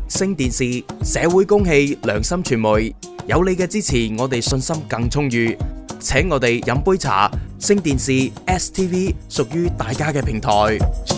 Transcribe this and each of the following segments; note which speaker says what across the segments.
Speaker 1: 星電視、社會公器、良心傳媒，有你嘅支持，我哋信心更充裕。請我哋飲杯茶。星電視 STV 屬於大家嘅平台。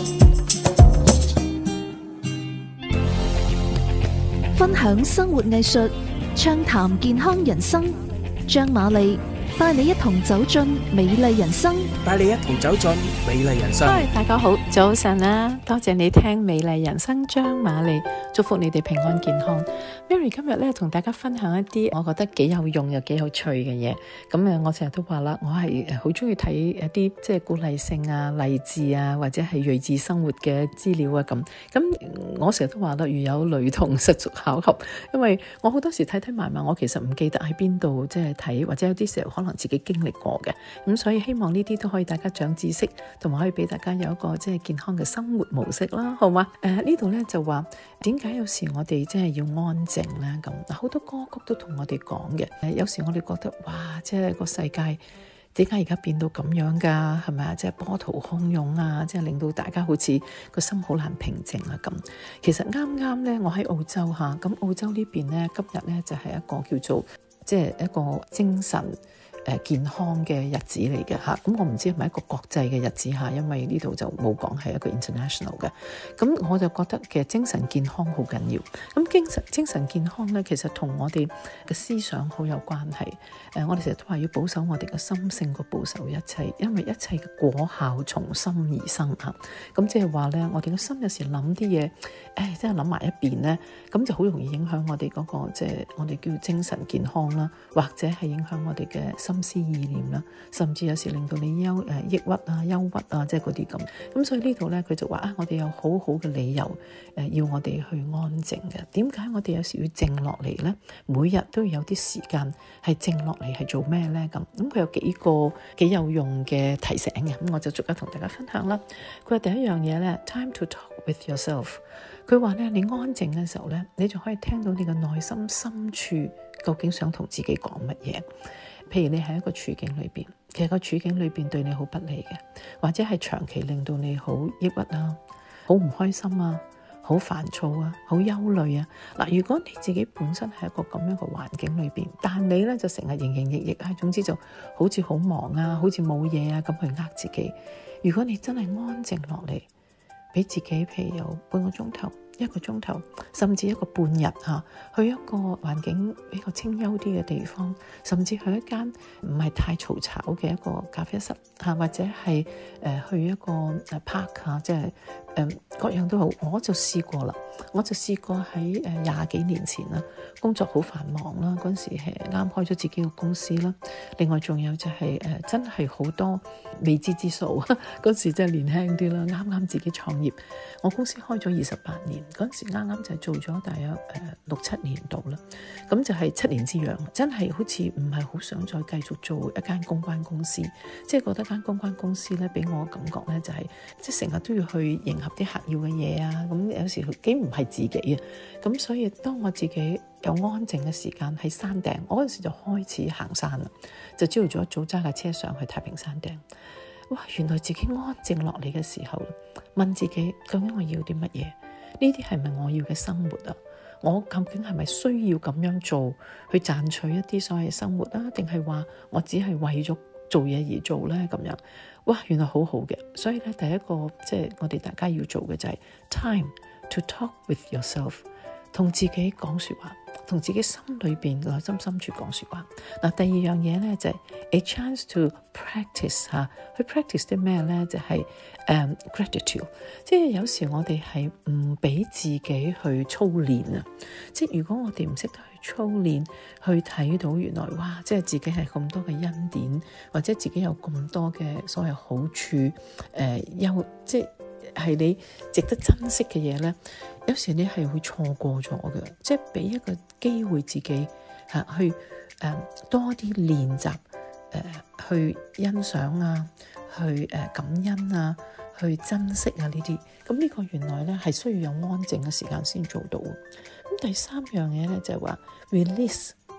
Speaker 2: 分享生活藝術，暢談健康人生。張瑪麗帶你一同走進美麗人生，
Speaker 1: 帶你一同走進美麗人生。
Speaker 3: 嗨，大家好，早晨啦！多謝你聽美麗人生，張瑪麗，祝福你哋平安健康。Mary 今日咧同大家分享一啲我覺得幾有用又幾有趣嘅嘢。咁我成日都話啦，我係好中意睇一啲即係鼓勵性啊、勵志啊，或者係睿智生活嘅資料啊咁。我成日都話啦，如有雷同，實屬巧合。因為我好多時睇埋，我其實唔記得喺邊度即係睇，或者有啲時候可能自己經歷過嘅。咁所以希望呢啲都可以大家長知識，同埋可以俾大家有一個即係健康嘅生活模式啦，好嗎？呢度咧就話點解有時我哋即係要安靜咧？咁好多歌曲都同我哋講嘅。有時我哋覺得哇，即係個世界點解而家變到咁樣㗎？係咪啊？即係波濤洶湧啊！即係令到大家好似個心好難平靜啊咁。其實啱咧，我喺澳洲嚇，咁澳洲呢邊咧今日咧就係一個叫做即係一個精神健康嘅日子嚟嘅嚇，咁我唔知係咪一個國際嘅日子嚇，因為呢度就冇講係一個 international 嘅。咁我就覺得其實精神健康好緊要。咁精神健康咧，其實同我哋嘅思想好有關係。我哋成日都話要保守我哋嘅心勝過保守一切，因為一切嘅果效從心而生嚇。咁即係話咧，我哋嘅心有時諗啲嘢，即係諗埋一邊咧，咁就好容易影響我哋嗰個即係我哋叫精神健康啦，或者係影響我哋嘅心思意念啦，甚至有時令到你抑鬱啊、憂鬱啊，即係嗰啲咁。咁所以呢度咧，佢就話我哋有好好嘅理由要我哋去安靜嘅。點解我哋有時要靜落嚟咧？每日都要有啲時間係靜落嚟係做咩咧？咁佢有幾個幾有用嘅提醒嘅，咁我就逐一同大家分享啦。佢話第一樣嘢咧 ，time to talk with yourself。佢話咧，你安靜嘅時候咧，你就可以聽到你嘅內心深處究竟想同自己講乜嘢。譬如你喺一個處境裏邊，其實個處境裏邊對你好不利嘅，或者係長期令到你好抑鬱啊、好唔開心啊、好煩躁啊、好憂慮啊。嗱，如果你自己本身係一個咁樣嘅環境裏邊，但你咧就成日營營役役，總之就好似好忙啊、好似冇嘢啊咁去自己。如果你真係安靜落嚟，俾自己譬如有半個鐘頭、1個鐘頭，甚至1個半日去一個環境比較清幽啲嘅地方，甚至去一間唔係太嘈吵嘅一個咖啡室或者係去一個park 即係各樣都好。我就試過啦，我就試過喺20幾年前啦，工作好繁忙啦，嗰陣時係啱開咗自己嘅公司啦。另外仲有就係真係好多未知之數，嗰時真係年輕啲啦，啱自己創業。我公司開咗28年，嗰陣時啱就係做咗大約6、7年度啦。咁就係7年之癢，真係好似唔係好想再繼續做一間公關公司，即係覺得間公關公司咧，俾我嘅感覺咧就係即係成日都要去迎合啲客要嘅嘢啊。咁有時幾唔係自己啊。咁所以當我自己有安靜嘅時間喺山頂，我嗰陣時就開始行山啦，就朝頭早一早揸架車上去太平山頂。哇！原來自己安靜落嚟嘅時候，問自己究竟我要啲乜嘢？呢啲係咪我要嘅生活啊？我究竟係咪需要咁樣做去賺取一啲所謂生活啊？定係話我只係為咗做嘢而做咧？咁樣，哇！原來好好嘅。所以咧，第一個即係我哋大家要做嘅就係 time to talk with yourself， 同自己講說話，同自己心裏邊內心深處講說話。嗱，第二樣嘢咧就係 a chance to practice 去 practice 啲咩咧？就係gratitude， 即係有時我哋係唔俾自己去操練啊。即係如果我哋唔識得去操練，去睇到原來哇，即係自己係咁多嘅恩典，或者自己有咁多嘅所謂好處，即係你值得珍惜嘅嘢咧，有時你係會錯過咗嘅。即係俾一個機會自己去多啲練習，去欣賞啊，去感恩啊，去珍惜啊呢啲。咁呢個原來咧係需要有安靜嘅時間先做到。咁第三樣嘢咧就係話 release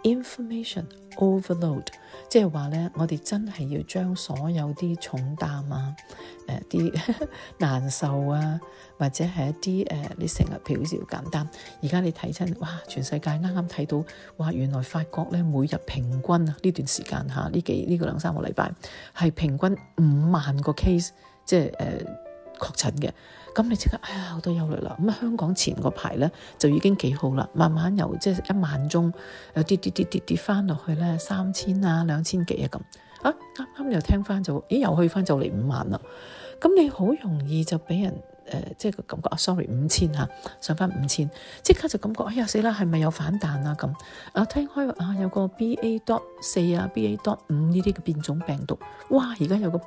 Speaker 3: information overload， 即係話咧，我哋真係要將所有啲重擔啊、啲難受啊，或者係一啲你成日譬如好似好簡單，而家你睇親，哇！全世界啱啱睇到，哇！原來法國咧每日平均啊呢段時間嚇，呢個2-3個禮拜係平均5萬個 case， 即係確診嘅。咁你即刻好多憂慮啦。咁香港前嗰排咧就已經幾好啦，慢慢由即係1萬宗跌翻落去咧3000啊、2000幾啊咁。啱啱又聽翻就又去翻就嚟5萬啦。咁你好容易就俾人即係個感覺5000嚇，上翻5000，即刻就感覺死啦，係咪有反彈啊咁？聽開有個 BA.4 啊、BA.5 呢啲嘅變種病毒，哇！而家有個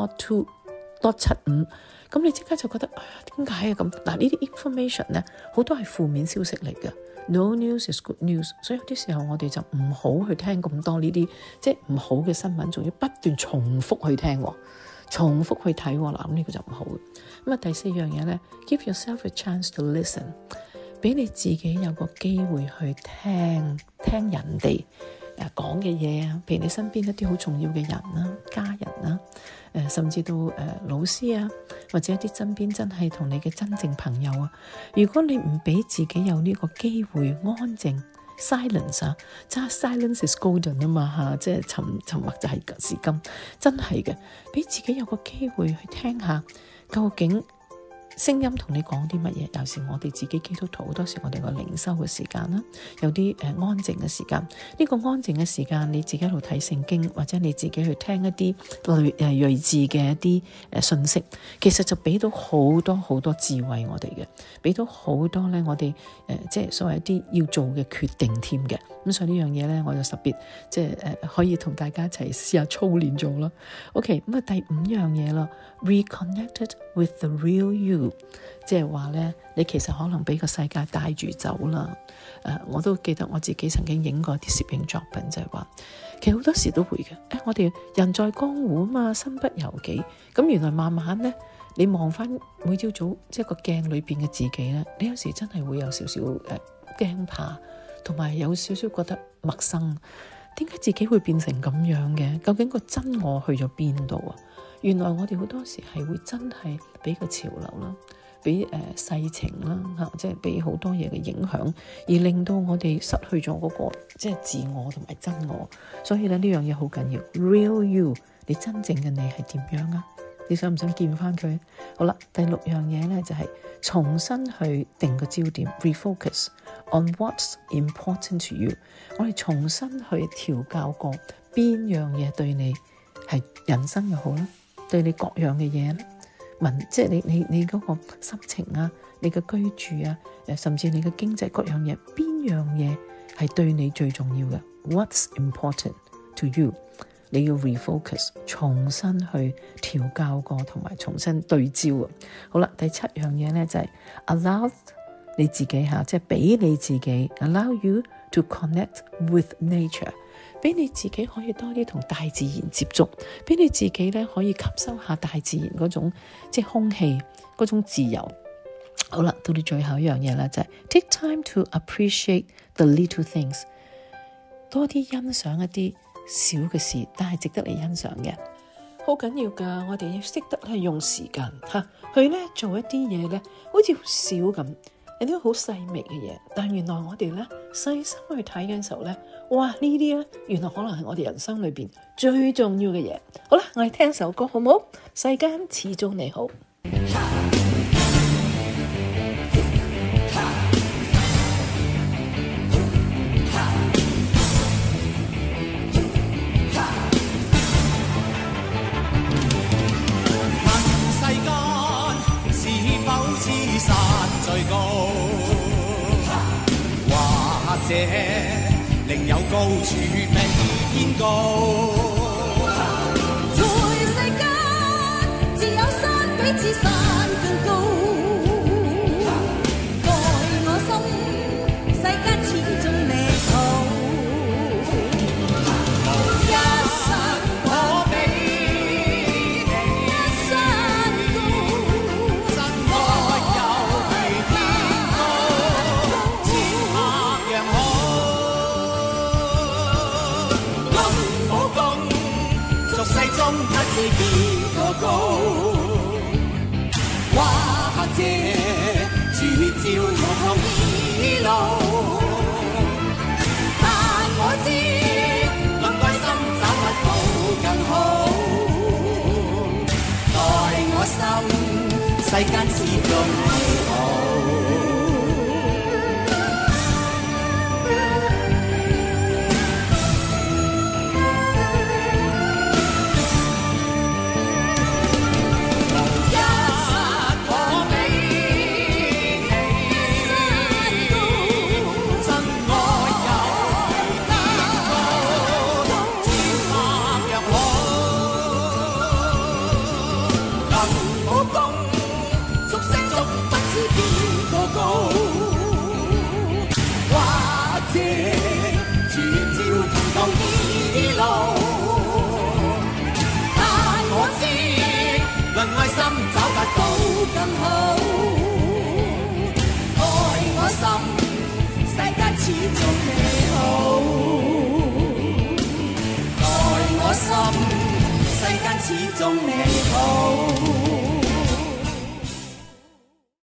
Speaker 3: BA.2.75，咁你即刻就覺得點解啊咁？嗱，呢啲 information 咧好多係負面消息嚟嘅。No news is good news， 所以有啲時候我哋就唔好去聽咁多呢啲即係唔好嘅新聞，仲要不斷重複去聽，重複去睇，嗱咁呢個就唔好。咁第4樣嘢咧 ，give yourself a chance to listen， 俾你自己有個機會去聽人哋講嘅嘢啊，譬如你身邊一啲好重要嘅人啦、家人啦，甚至到老師啊，或者一啲身邊真係同你嘅真正朋友啊，如果你唔俾自己有呢個機會安靜 silence 啊，即係 silence is golden 啊嘛嚇，即係沉默就係時金，真係嘅，俾自己有個機會去聽下究竟聲音同你講啲乜嘢？有時我哋自己基督徒，好多時我哋個靈修嘅時間啦，有啲安靜嘅時間。呢個安靜嘅時間，你自己喺度睇聖經，或者你自己去聽一啲睿智嘅一啲信息，其實就俾到好多好多智慧我哋嘅，俾到好多咧我哋即係所謂一啲要做嘅決定添嘅。咁所以呢樣嘢咧，我就特別即係可以同大家一齊試下操練做啦。OK， 咁第5樣嘢啦 ，reconnected with the real you。即係話咧，你其實可能俾個世界帶住走啦。我都記得我自己曾經影過啲攝影作品，就係話，其實好多時都會嘅。我哋人在江湖啊嘛，身不由己。咁原來慢慢咧，你望翻每朝早即係個鏡裏邊嘅自己咧，你有時真係會有少少驚怕，同埋有少少覺得陌生。點解自己會變成咁樣嘅？究竟個真我去咗邊度啊？原來我哋好多時係會真係俾個潮流啦，俾世情啦即係俾好多嘢嘅影響，而令到我哋失去咗嗰個即係自我同埋真我。所以咧呢樣嘢好緊要 ，real you， 你真正嘅你係點樣啊？你想唔想見翻佢？好啦，第6樣嘢咧就係重新去定個焦點 ，refocus on what's important to you。我哋重新去調教過邊樣嘢對你係人生又好啦。對你各樣嘅嘢咧，即係你嗰個心情啊，你嘅居住啊，甚至你嘅經濟各樣嘢，邊樣嘢係對你最重要嘅 ？What's important to you？ 你要 refocus， 重新去調教過，同埋重新對焦啊！好啦，第7樣嘢咧就係 allow 你自己嚇，即係俾你自己 allow you to connect with nature。俾你自己可以多啲同大自然接觸，俾你自己咧可以吸收下大自然嗰種即係空氣嗰種自由。好啦，到你最後一樣嘢啦，就係 take time to appreciate the little things， 多啲欣賞一啲小嘅事，但係值得你欣賞嘅，好緊要噶。我哋要識得咧用時間去咧做一啲嘢咧，好似好少咁，有啲好細微嘅嘢，但原來我哋咧細心去睇嘅時候咧，哇！呢啲咧原來可能係我哋人生裏邊最重要嘅嘢。好啦，我哋聽首歌好唔好？世間始終你好。
Speaker 4: 山最高，或者另有高處比天高。
Speaker 5: 在世間，自有山比此山更高。在我心，世間始終你好。一山可比你一山高。
Speaker 4: 知邊個高，或者主照我同依路，但我知論愛心找不到更好，待我心世間始終美好。始終美好，待我心世間始終美好。